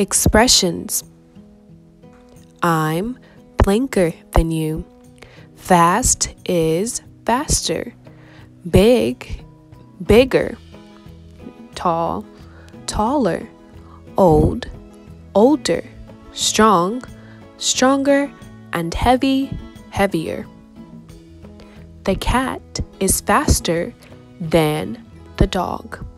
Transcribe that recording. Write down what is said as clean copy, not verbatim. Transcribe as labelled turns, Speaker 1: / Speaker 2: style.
Speaker 1: Expressions. I'm blinker than you. Fast is faster. Big, bigger. Tall, taller. Old, older. Strong, stronger. And heavy, heavier. The cat is faster than the dog.